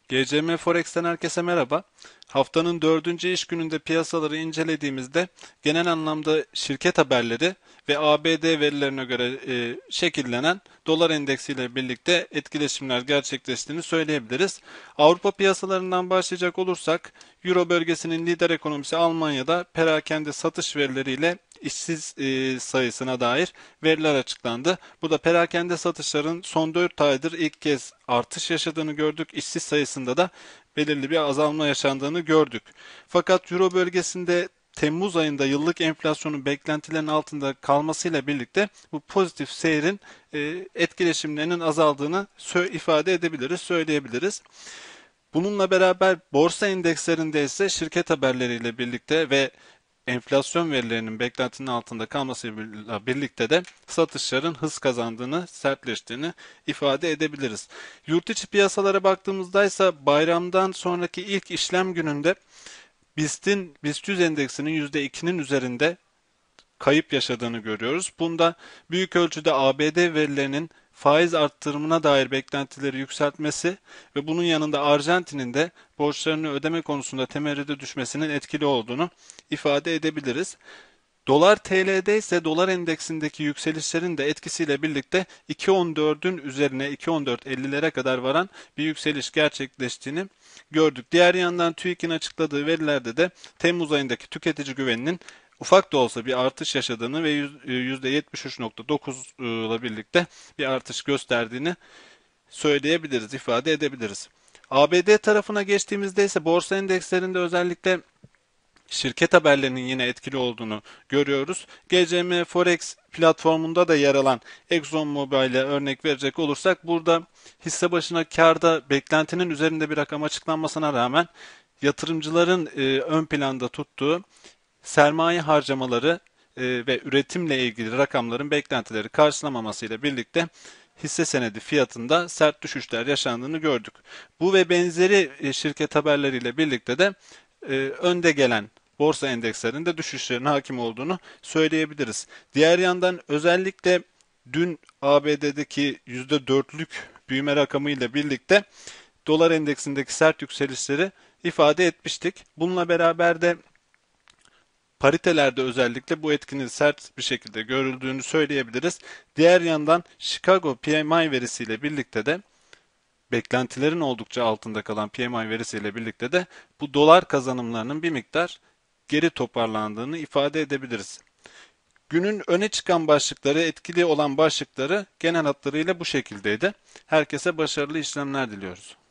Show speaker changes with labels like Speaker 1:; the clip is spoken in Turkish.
Speaker 1: GCM Forex'ten herkese merhaba. Haftanın dördüncü iş gününde piyasaları incelediğimizde genel anlamda şirket haberleri ve ABD verilerine göre şekillenen dolar endeksiyle birlikte etkileşimler gerçekleştiğini söyleyebiliriz. Avrupa piyasalarından başlayacak olursak Euro bölgesinin lider ekonomisi Almanya'da perakende satış verileriyle işsiz sayısına dair veriler açıklandı. Bu da perakende satışların son 4 aydır ilk kez artış yaşadığını gördük. İşsiz sayısında da belirli bir azalma yaşandığını gördük. Fakat Euro bölgesinde Temmuz ayında yıllık enflasyonun beklentilerin altında kalmasıyla birlikte bu pozitif seyrin etkileşimlerinin azaldığını ifade edebiliriz, söyleyebiliriz. Bununla beraber borsa endekslerinde ise şirket haberleriyle birlikte ve enflasyon verilerinin beklentinin altında kalmasıyla birlikte de satışların hız kazandığını, sertleştiğini ifade edebiliriz. Yurt içi piyasalara baktığımızda ise bayramdan sonraki ilk işlem gününde BIST 100 endeksinin %2'nin üzerinde kayıp yaşadığını görüyoruz. Bunda büyük ölçüde ABD verilerinin faiz arttırımına dair beklentileri yükseltmesi ve bunun yanında Arjantin'in de borçlarını ödeme konusunda temerrüde düşmesinin etkili olduğunu ifade edebiliriz. Dolar TL'de ise dolar endeksindeki yükselişlerin de etkisiyle birlikte 2.14'ün üzerine 2.14.50'lere kadar varan bir yükseliş gerçekleştiğini gördük. Diğer yandan TÜİK'in açıkladığı verilerde de Temmuz ayındaki tüketici güveninin ufak da olsa bir artış yaşadığını ve %73.9 ile birlikte bir artış gösterdiğini söyleyebiliriz, ifade edebiliriz. ABD tarafına geçtiğimizde ise borsa endekslerinde özellikle şirket haberlerinin yine etkili olduğunu görüyoruz. GCM Forex platformunda da yer alan ExxonMobil'e örnek verecek olursak burada hisse başına kârda beklentinin üzerinde bir rakam açıklanmasına rağmen yatırımcıların ön planda tuttuğu sermaye harcamaları ve üretimle ilgili rakamların beklentileri karşılamamasıyla birlikte hisse senedi fiyatında sert düşüşler yaşandığını gördük. Bu ve benzeri şirket haberleriyle birlikte de önde gelen borsa endekslerinde düşüşlerin hakim olduğunu söyleyebiliriz. Diğer yandan özellikle dün ABD'deki %4'lük büyüme rakamıyla birlikte dolar endeksindeki sert yükselişleri ifade etmiştik. Bununla beraber de paritelerde özellikle bu etkinin sert bir şekilde görüldüğünü söyleyebiliriz. Diğer yandan Chicago PMI verisiyle birlikte de beklentilerin oldukça altında kalan PMI verisiyle birlikte de bu dolar kazanımlarının bir miktar geri toparlandığını ifade edebiliriz. Günün öne çıkan başlıkları, etkili olan başlıkları genel hatlarıyla bu şekildeydi. Herkese başarılı işlemler diliyoruz.